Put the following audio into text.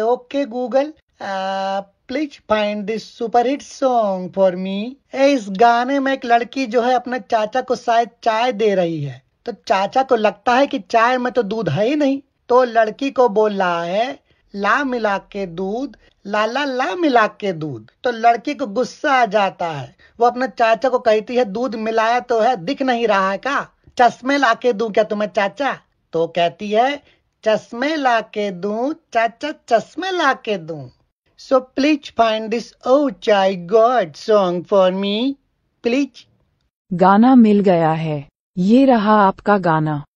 Okay Google, please find this super hit song for me. इस गाने में एक लड़की जो है अपने चाचा को शायद चाय दे रही है, तो चाचा को लगता है कि चाय में तो दूध है ही नहीं, तो लड़की को बोल रहा है ला मिला के दूध, ला ला ला मिला के दूध। तो लड़की को गुस्सा आ जाता है, वो अपने चाचा को कहती है दूध मिलाया तो है, दिख नहीं रहा है का? चश्मे ला के दूं क्या तुम्हें चाचा? तो कहती है चश्मे ला के दूं चाचा, चश्मे ला के दूं। So please find this Oh Chai God song for me, please. गाना मिल गया है, ये रहा आपका गाना।